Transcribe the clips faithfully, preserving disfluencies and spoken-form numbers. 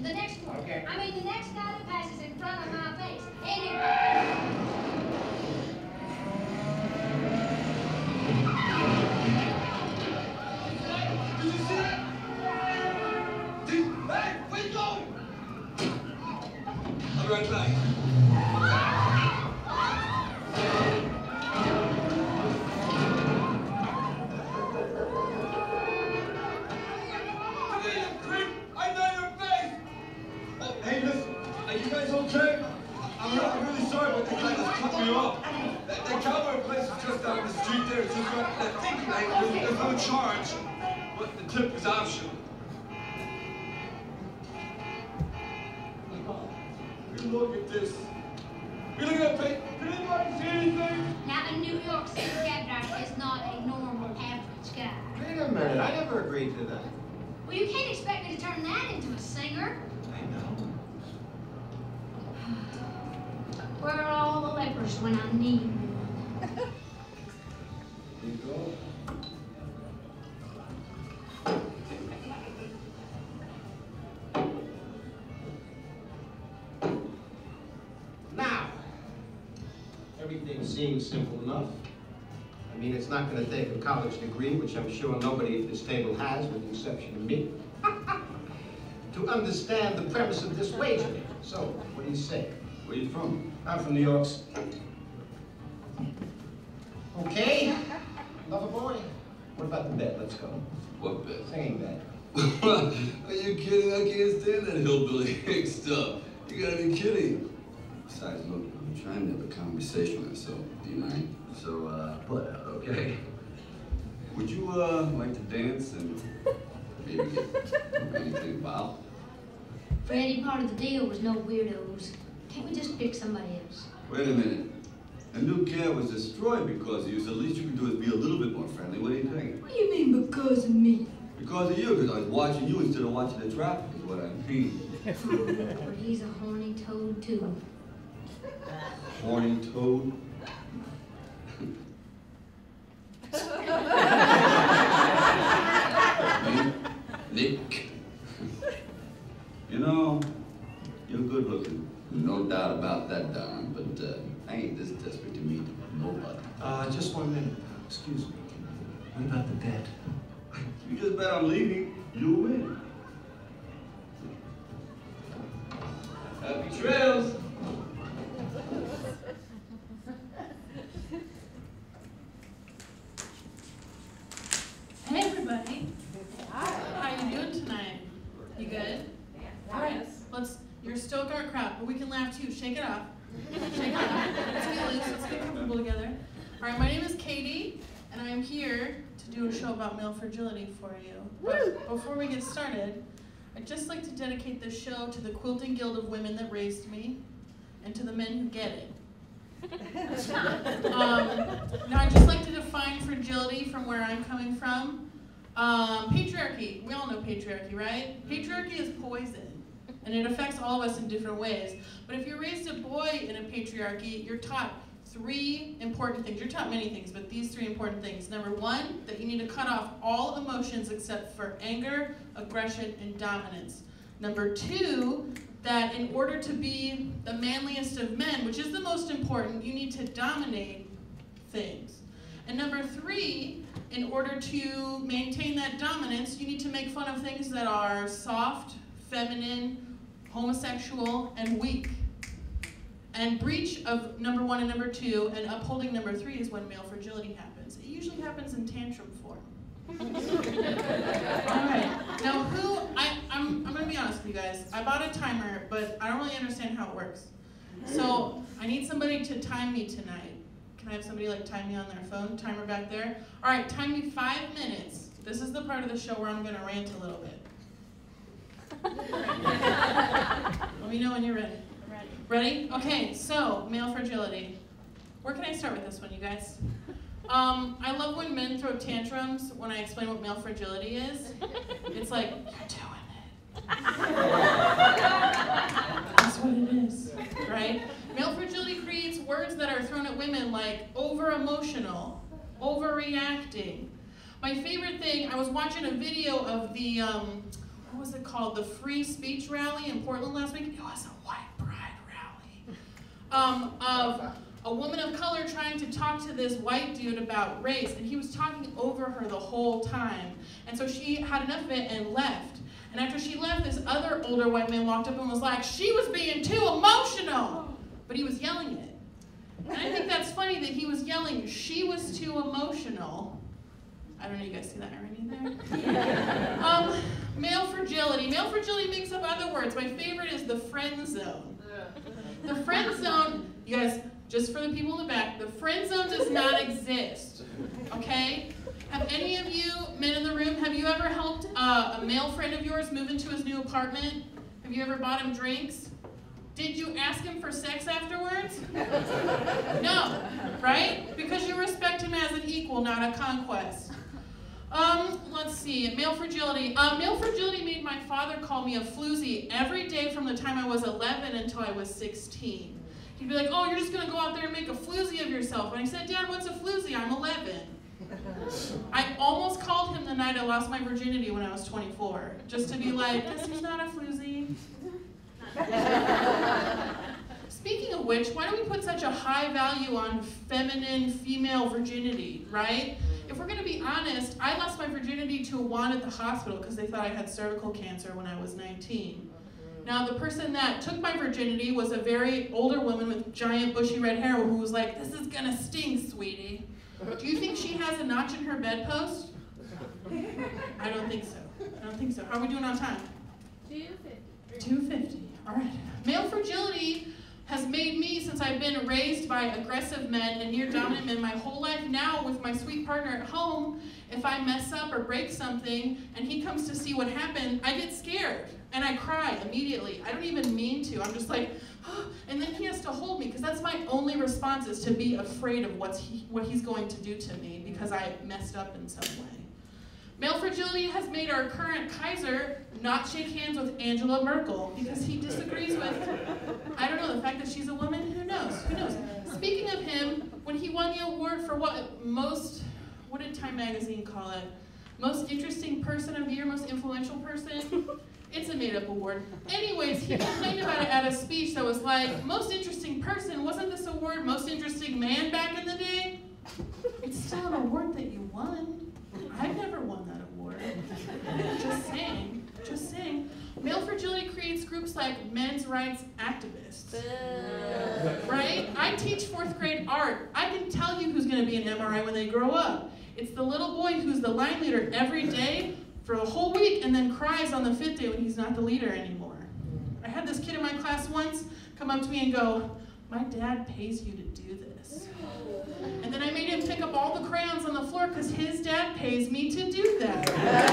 The next one. Okay. I mean, the next guy that passes in front of my face. Anyway. Did you see it? Did, hey, where you going? I'll be right back. Hey, listen, are you guys okay? I'm, re I'm really sorry, but the guy just cut me off. That, that cowboy place is just down the street there. It's just right there. Think like, there's, there's no charge, but the tip is optional. Look at this. You look at that paper. Did anybody see anything? Now, a New York City cab driver is not a normal, average guy. Wait a minute, I never agreed to that. Well, you can't expect me to turn that into a singer. I know. Where are all the lepers when I need them? Here you go. Now, everything seems simple enough. I mean, it's not going to take a college degree, which I'm sure nobody at this table has, with the exception of me, to understand the premise of this wager. So, what do you say? Where you from? I'm from New York State. Okay, lover boy. What about the bet? Let's go. What bet? Singing bet. Are you kidding? I can't stand that hillbilly hick stuff. You gotta be kidding. Besides, look, I'm trying to have a conversation with myself. Do you mind? So, uh, pull it out, okay? Would you, uh, like to dance and maybe get anything about? Freddie, part of the deal was no weirdos. Can't we just pick somebody else? Wait a minute. The new cat was destroyed because of you, so the least you can do is be a little bit more friendly. What do you think? What do you mean, because of me? Because of you, because I was watching you instead of watching the traffic, is what I mean. But he's a horny toad, too. Horny toad? Nick. You know, you're good looking. No doubt about that, Don, but uh, I ain't this desperate to meet nobody. Uh, just one minute. Excuse me. What about the bet? You just bet I'm leaving, you'll win. Happy trails. Hey everybody. How you doing tonight? You good? All right. Let's. You're still a dark crowd, but we can laugh too. Shake it off. Shake it off. Let's get loose. Let's get comfortable together. All right. My name is Katie, and I am here to do a show about male fragility for you. But before we get started, I'd just like to dedicate this show to the Quilting Guild of Women that raised me, and to the men who get it. um, now, I'd just like to define fragility from where I'm coming from. Um, patriarchy. We all know patriarchy, right? Patriarchy is poison. And it affects all of us in different ways. But if you're raised a boy in a patriarchy, you're taught three important things. You're taught many things, but these three important things. Number one, that you need to cut off all emotions except for anger, aggression, and dominance. Number two, that in order to be the manliest of men, which is the most important, you need to dominate things. And number three, in order to maintain that dominance, you need to make fun of things that are soft, feminine, homosexual, and weak. And breach of number one and number two, and upholding number three is when male fragility happens. It usually happens in tantrum form. All right. Now, who, I, I'm, I'm going to be honest with you guys. I bought a timer, but I don't really understand how it works. So I need somebody to time me tonight. Can I have somebody like time me on their phone? Timer back there. All right, time me five minutes. This is the part of the show where I'm going to rant a little bit. Let me know when you're ready. Ready? Ready? Okay, so, male fragility. Where can I start with this one, you guys? Um, I love when men throw tantrums when I explain what male fragility is. It's like, you're doing it. That's what it is, right? Male fragility creates words that are thrown at women like over-emotional, overreacting. My favorite thing, I was watching a video of the, um, what was it called? The free speech rally in Portland last week. It was a white pride rally. Um, of a woman of color trying to talk to this white dude about race, and he was talking over her the whole time. And so she had enough of it and left. And after she left, this other older white man walked up and was like, she was being too emotional. But he was yelling it. And I think that's funny that he was yelling, she was too emotional. I don't know, you guys see that irony there? um, male fragility. Male fragility makes up other words. My favorite is the friend zone. The friend zone, you guys, just for the people in the back, the friend zone does not exist, okay? Have any of you, men in the room, have you ever helped uh, a male friend of yours move into his new apartment? Have you ever bought him drinks? Did you ask him for sex afterwards? No, right? Because you respect him as an equal, not a conquest. Um, let's see, male fragility. Uh, male fragility made my father call me a floozy every day from the time I was eleven until I was sixteen. He'd be like, oh, you're just going to go out there and make a floozy of yourself. And I said, Dad, what's a floozy? I'm eleven. I almost called him the night I lost my virginity when I was twenty-four, just to be like, guess who's not a floozy? Speaking of which, why do we put such a high value on feminine, female virginity, right? If we're going to be honest, I lost my virginity to a wand at the hospital because they thought I had cervical cancer when I was nineteen. Now, the person that took my virginity was a very older woman with giant bushy red hair who was like, this is going to sting, sweetie. Do you think she has a notch in her bedpost? I don't think so. I don't think so. How are we doing on time? two fifty. two fifty. All right. Male fragility has made me, since I've been raised by aggressive men and near dominant men my whole life, now with my sweet partner at home, if I mess up or break something and he comes to see what happened, I get scared and I cry immediately. I don't even mean to. I'm just like, oh, and then he has to hold me because that's my only response, is to be afraid of what's he, what he's going to do to me because I messed up in some way. Male fragility has made our current Kaiser not shake hands with Angela Merkel because he disagrees with, I don't know, the fact that she's a woman. Who knows? Who knows? Speaking of him, when he won the award for what most, what did Time Magazine call it? Most interesting person of the year, most influential person? It's a made-up award. Anyways, he complained about it at a speech that was like, most interesting person, wasn't this award most interesting man back in the day? It's still an award that you won. I've never won that award. Just saying, just saying. Male fragility creates groups like men's rights activists. Right? I teach fourth grade art. I can tell you who's going to be an M R I when they grow up. It's the little boy who's the line leader every day for a whole week and then cries on the fifth day when he's not the leader anymore. I had this kid in my class once come up to me and go, my dad pays you to do this. And then I made him pick up all the crayons on the floor because his dad pays me to do that.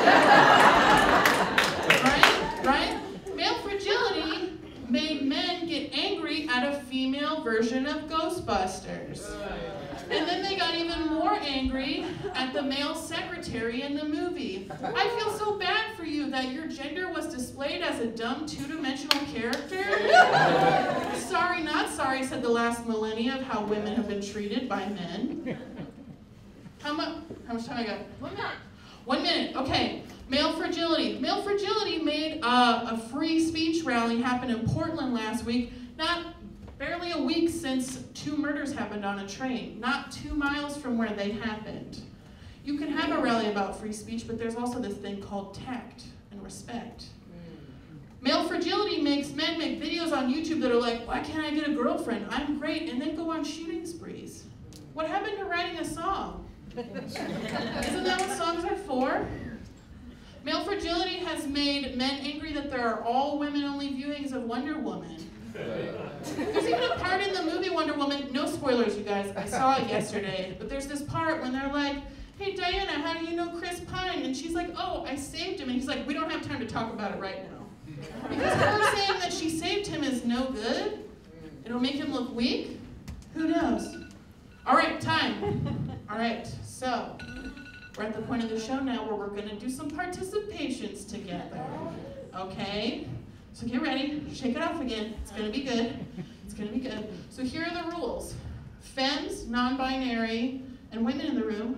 Right? Right? Male fragility made men get angry at a female version of Ghostbusters. And then they got even more angry at the male secretary in the movie. I feel so bad for you that your gender was displayed as a dumb two-dimensional character. Sorry, not sorry, said the last millennia of how women have been treated by men. How much, how much time I got? One minute. One minute, okay. Male fragility. Male fragility made uh, a free speech rally happen in Portland last week. Not barely a week since two murders happened on a train, not two miles from where they happened. You can have a rally about free speech, but there's also this thing called tact and respect. Male fragility makes men make videos on YouTube that are like, why can't I get a girlfriend? I'm great, and then go on shooting sprees. What happened to writing a song? Isn't that what songs are for? Male fragility has made men angry that there are all women-only viewings of Wonder Woman. There's even a part in the movie Wonder Woman, no spoilers you guys, I saw it yesterday, but there's this part when they're like, hey Diana, how do you know Chris Pine? And she's like, oh, I saved him. And he's like, we don't have time to talk about it right now. Because her saying that she saved him is no good. It'll make him look weak. Who knows? All right, time. All right, so we're at the point of the show now where we're going to do some participations together. Okay? So get ready, shake it off again. It's gonna be good. It's gonna be good. So here are the rules. Femmes, non-binary, and women in the room,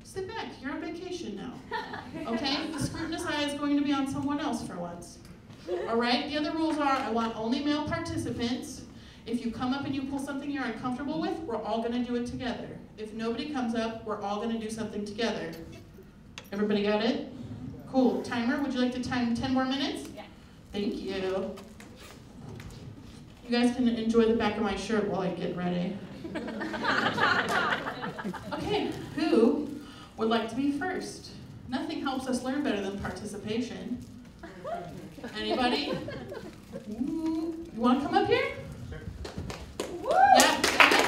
sit back. You're on vacation now. Okay? The scrutinous eye is going to be on someone else for once. All right? The other rules are I want only male participants. If you come up and you pull something you're uncomfortable with, we're all going to do it together. If nobody comes up, we're all going to do something together. Everybody got it? Cool. Timer, would you like to time ten more minutes? Yeah. Thank you. You guys can enjoy the back of my shirt while I get ready. Okay, who would like to be first? Nothing helps us learn better than participation. Anybody? Ooh. You want to come up here? Sure. Yeah.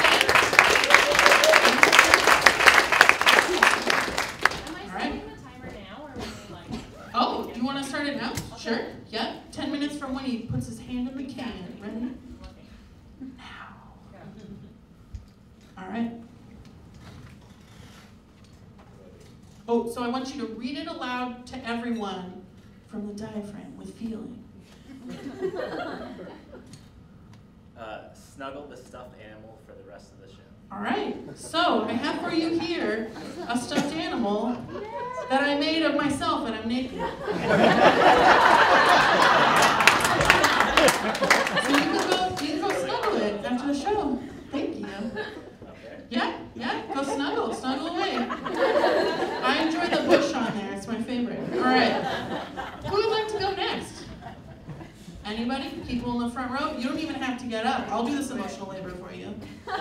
Am I All right. starting the timer now, or are we like? Oh, do you want to start it now? Sure. Yeah. Ten minutes from when he puts his hand in the can. Ready? Now. All right. Oh, so I want you to read it aloud to everyone from the diaphragm with feeling. Uh, snuggle the stuffed animal for the rest of the show. All right. So I have for you here a stuffed animal that I made of myself, and I'm naked. So you can go, you can go snuggle it after the show. Thank you. Okay. Yeah, yeah. Go snuggle, snuggle away. I enjoy the bush on there. It's my favorite. All right. Who would like to go next? Anybody? People in the front row? You don't even have to get up. I'll do this emotional labor for you. All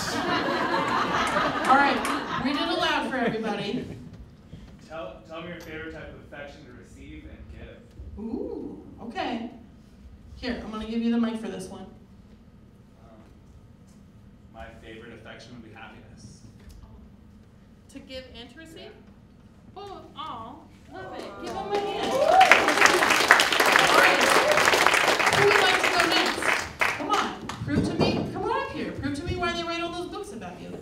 right. Read it aloud for everybody. Tell, tell me your favorite type of affection to receive and give. Ooh, okay. Here, I'm going to give you the mic for this one. Um, my favorite affection would be happiness. To give and to receive? Oh, aw, love it. Give them a hand. All right. Who would like to go next? Come on. Prove to me. Come on up here. Prove to me why they write all those books about you.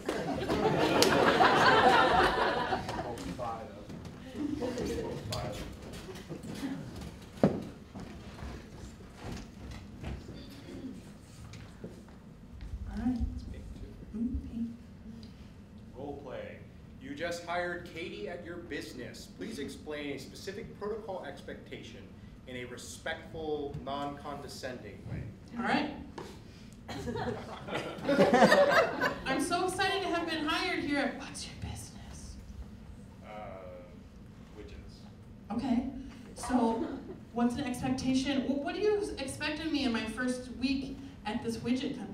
All right. Mm-hmm. Role playing. You just hired Katie at your business. Please explain a specific protocol expectation in a respectful, non-condescending way. All right. I'm so excited to have been hired here at What's Your Business? Uh, widgets. Okay. So, what's an expectation? Wh- What do you expect of me in my first week at this widget company?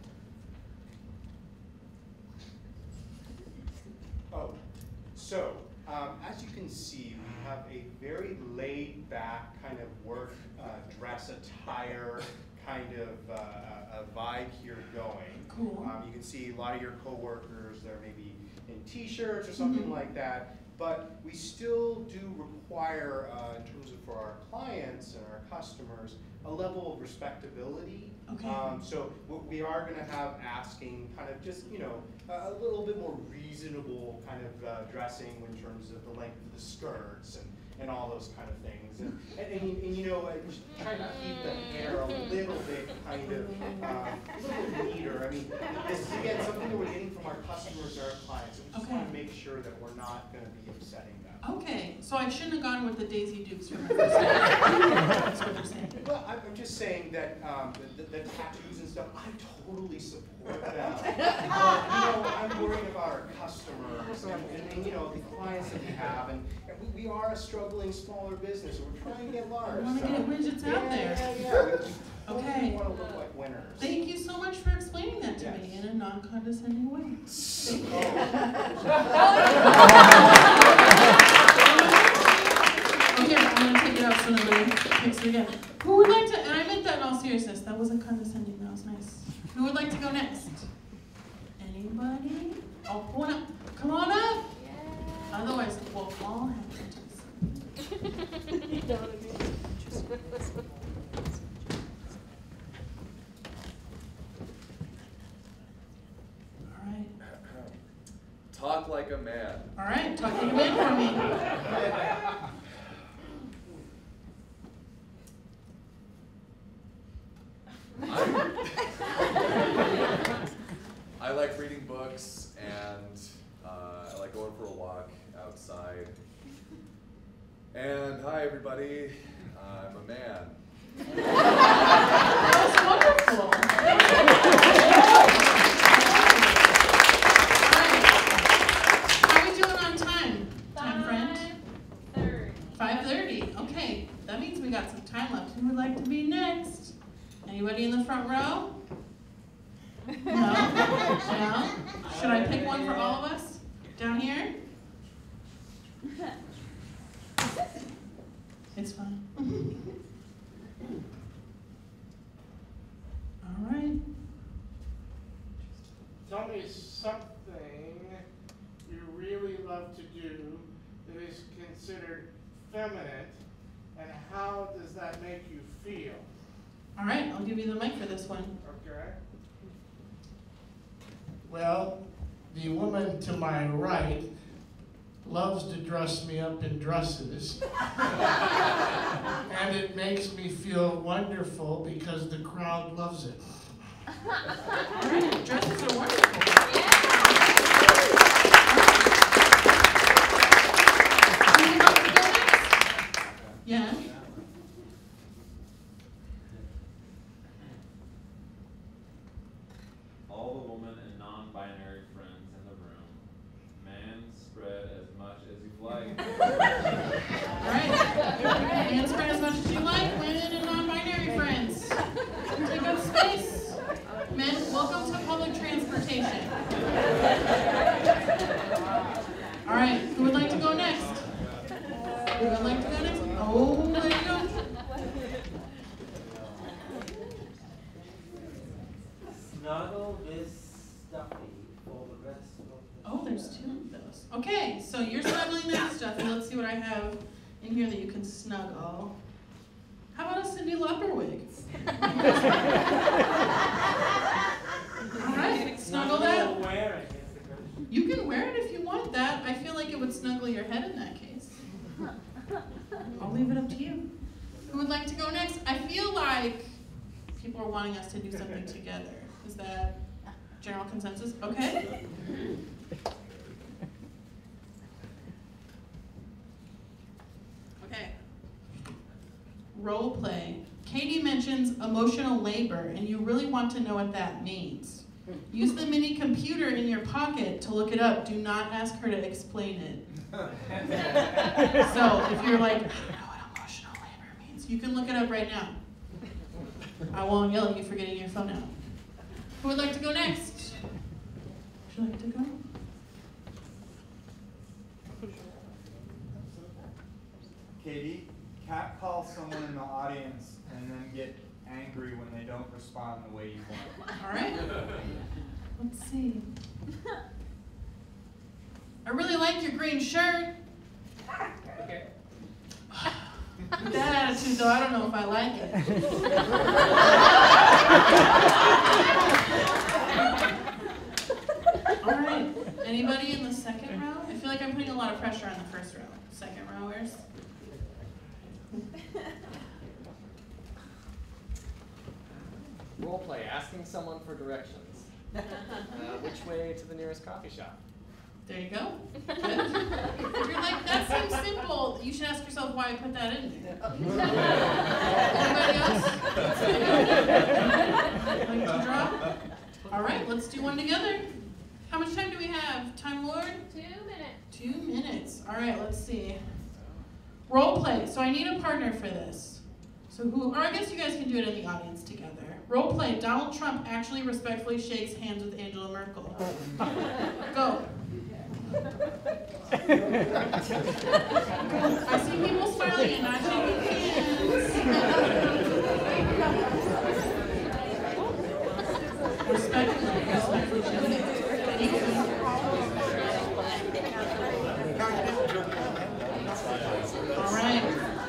Oh, so um, as you can see, we have a very laid-back kind of work uh, dress attire kind of uh, a vibe here going. Cool. Um, you can see a lot of your coworkers, they're maybe in t-shirts or something Mhm. like that, but we still do require, uh, in terms of for our clients and our customers, a level of respectability. Okay. Um, so what we are going to have asking kind of just, you know, a, a little bit more reasonable kind of uh, dressing in terms of the length of the skirts and, and all those kind of things. And, and, and, and you know, uh, just try not to keep the hair a little bit kind of uh, a little neater. I mean, this is again something that we're getting from our customers or our clients. And we just Okay. want to make sure that we're not going to be upsetting them. Okay, so I shouldn't have gone with the Daisy Dukes for my first date. That's what you're saying. Well, I'm I'm just saying that um, the, the, the tattoos and stuff, I totally support them. But, you know, I'm worried about our customers and, and, and you know, the clients that we have. And, and we, we are a struggling smaller business, and we're trying to get large. I want to so- get widgets out yeah, there. Yeah, yeah, we, we Okay. totally want to look like winners. Thank you so much for explaining that to me Yes. in a non-condescending way. Thank you. Oh, here, I'm gonna take it out so nobody picks it again. Who would like to, and I meant that in all seriousness, that wasn't condescending, that was nice. Who would like to go next? Anybody? Oh, come on up, come on up! Otherwise, we'll all have to. All right, Talk like a man. all right, talk to the man for me. I like reading books and uh, I like going for a walk. Uh, And hi, everybody. I'm a man. That was wonderful. All right. How are we doing on time, time friend? Five thirty. five thirty. Okay, that means we got some time left. Who would like to be next? Anybody in the front row? No? No? Should I pick one for all of us? Down here? It's fine. All right. Tell me something you really love to do that is considered feminine, and how does that make you feel? All right, I'll give you the mic for this one. Okay. Well, the woman to my right loves to dress me up in dresses. And it makes me feel wonderful because the crowd loves it. All right, dresses are wonderful. Who would like to go next? Yeah. All the women and non-binary friends in the room, man spread as much as you like. All right. And spread as much as you like, women and non-binary friends. Take up space. Men, welcome to public transportation. All right, who would like to go next? Who would like to go next? Oh, there you go. Snuggle this stuffy for the rest of the Oh, there's two of those. Okay, so you're snuggling that stuff, and let's see what I have in here that you can snuggle. How about a Cyndi Lauper wig? All right, snuggle that. Wear it, is the question. You can wear it if you want that. I feel like it would snuggle your head in that case. I'll leave it up to you. Who would like to go next? I feel like people are wanting us to do something together. Is that general consensus? Okay. Okay. Role play. Katie mentions emotional labor, and you really want to know what that means. Use the mini computer in your pocket to look it up. Do not ask her to explain it. So if you're like, I don't know what emotional labor means, you can look it up right now. I won't yell at you for getting your phone out. Who would like to go next? Would you like to go? Katie, catcall someone in the audience and then get angry when they don't respond the way you want. All right. Let's see. I really like your green shirt. Okay. That attitude, though, I don't know if I like it. All right. Anybody in the second row? I feel like I'm putting a lot of pressure on the first row. Second rowers. Role play, asking someone for directions. Uh, which way to the nearest coffee shop? There you go. Good. If you're like, that seems simple, you should ask yourself why I put that in there. Anybody else? Like to draw? All right, let's do one together. How much time do we have? Time Lord? Two minutes. Two minutes. All right, let's see. Role play. So I need a partner for this. So who, or I guess you guys can do it in the audience together. Role play. Donald Trump actually respectfully shakes hands with Angela Merkel. Go. I see people smiling and not shaking hands. Respectfully, respectfully shaking hands. All right.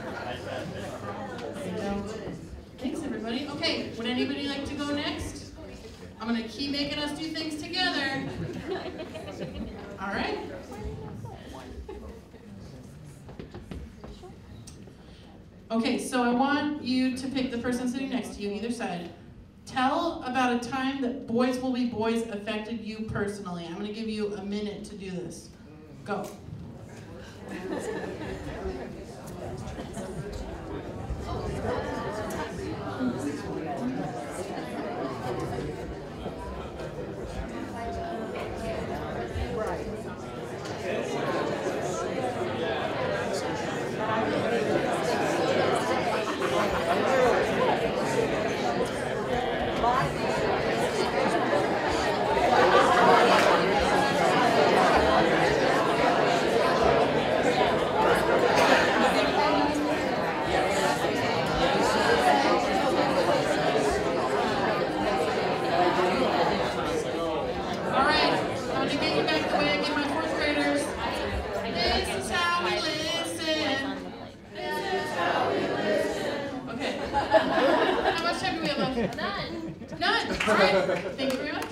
Thanks, everybody. Okay, would anybody like to go next? I'm going to keep making us do things together. All right. Okay, so I want you to pick the person sitting next to you, either side. Tell about a time that Boys Will Be Boys affected you personally. I'm going to give you a minute to do this. Go. None. None. All right. Thank you very much.